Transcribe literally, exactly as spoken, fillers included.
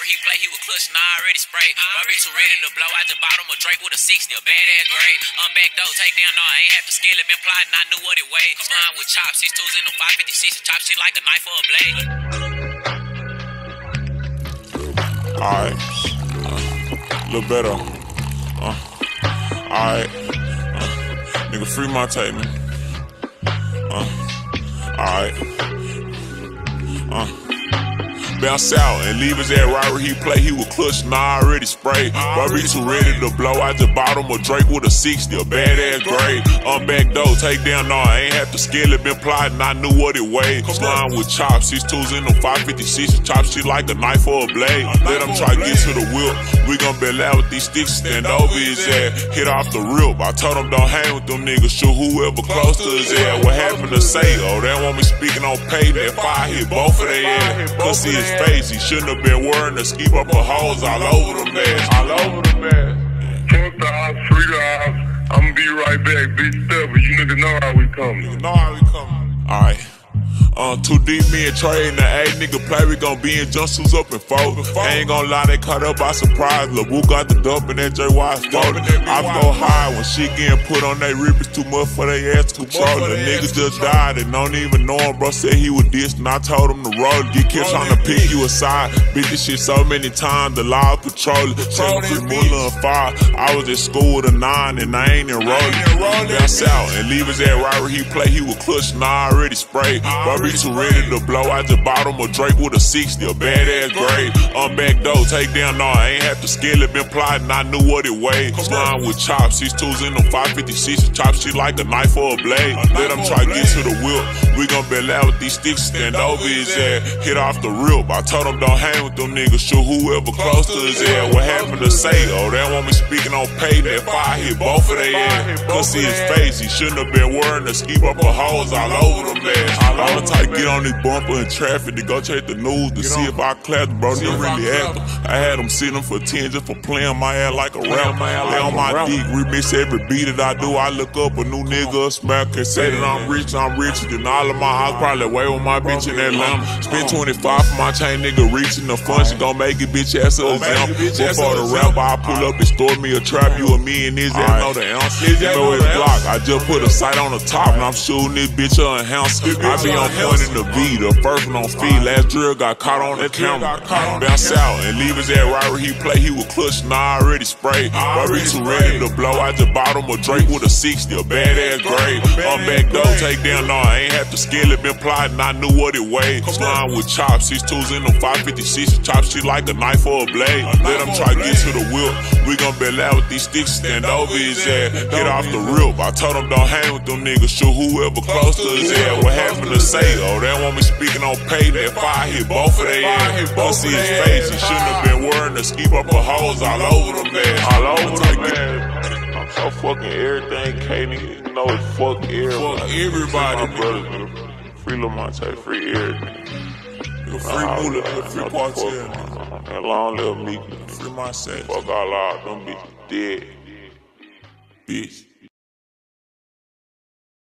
he play, he was clutching, I already sprayed. Bobby too ready to blow, I just bought him a Drake with a sixty, a badass grade. I'm back though, take down, no, I ain't have to scale it, been plotting, I knew what it weighed. Slime with chops, six twos in them five fifty-six, chop shit like a knife or a blade. Alright, uh, little better. Uh, Alright, uh, nigga, free my tape, man. Uh, Alright, uh. Bounce out and leave his ass right where he play. He was clutching, I already sprayed. Bobby too ready to blow. I just bought him a Drake with a sixty, a badass grade. I'm back though, take down, no, I ain't have to scale it. Been plotting, I knew what it weighed. Slime with chops, six twos in them five fifty-six, chop shit like a knife or a blade. Let him try to get to the whip. We gon' be loud with these sticks, stand over his ass, hit off the rip. I told him don't hang with them niggas, shoot whoever close to his ass. What happened to say? Oh, they want me speaking on pay. That fire hit both of their ass. Cause see his face, he shouldn't have been wearing the ski up a hoes all over the mess, all over the mess. Fuck the ops, free the ops. I'ma be right back, bitch. Step, but you niggas know how we coming. You know how we coming. Alright. Uh, too deep, me and Trey in the A, nigga play, we gon' be in jumpsuits up and fold. I ain't gon' lie, they caught up by surprise. Lil' Woo got the dump and that J Y's folded. I go high when shit getting put on they ribs too much for they ass to control. The niggas just died and don't even know him, bro. Said he was dissed and I told him to roll. Get kept trying to pick you aside. Beat this shit so many times, the law patrol. Seven free Muller and five. I was at school with a nine and I ain't enrolled. Bounce out and leave his ass right where he play. He was clutching, I already sprayed. Bobby too ready to blow. I just bought him a Drake with a sixty, a badass grade. I'm back though, take down, no, I ain't have to scale it. Been plotting, I knew what it weighed. Slime with chops, six twos in them five fifty-six, chop shit like a knife or a blade. Let him try to get to the whip. We gon' be loud with these sticks, stand over his ass, hit off the rip. I told him don't hang with them niggas, shoot whoever close to his ass. What happened to say? Oh, they want me speaking on pay. That fire hit both of their ass. Cause see his face, he shouldn't have been wearing the ski up a hoes all over the mess. All the type get on this bumper in traffic to go check the news to see if I clapped, bro. Didn't really act them. I had them sitting for ten just for playing my ass like a rapper. Lay on my dick, remix every beat that I do. I look up a new nigga, smack, can say that I'm rich, I'm richer than all of my house. Probably way with my bitch in Atlanta. Spend twenty-five for my chain, nigga, reaching the fun. She gon' make it, bitch ass a example. Before the rapper, I pull up and store me a trap. You and me and his ass know the ounce. You know it's block. I just put a sight on the top and I'm shooting this bitch a enhancer. I be on point in the V, the first one on feed. Last drill got caught on the camera. Bounce out and leave his ass right where he play. He was clutching, I already sprayed. Bobby too ready to blow. I just bought him a Drake with a sixty, a badass grade. I'm back though, take down, no, I ain't have to scale it. Been plotting, I knew what it weighed. Slime with chops, six twos in them five fifty-six, chop shit like a knife or a blade. Let him try to get to the whip. We gon' be loud with these sticks, stand over his ass, hit off the rip. I told him don't hang with them niggas, shoot whoever close to his ass. What happened to say? Oh, they want me speaking on pay. That fire hit both of their ass. Cause see his face, he shouldn't have been wearing the ski up a hoes all over the mess. All over the mess. I'm so fucking everything, K, nigga. You know it's fuck everybody. Fuck everybody, my brother, nigga. Free Lil Monte, free everything. Nigga, free Muller, nigga, free Quartier, nigga. And long live me. Free my set. Fuck all out, them bitches dead. Bitch.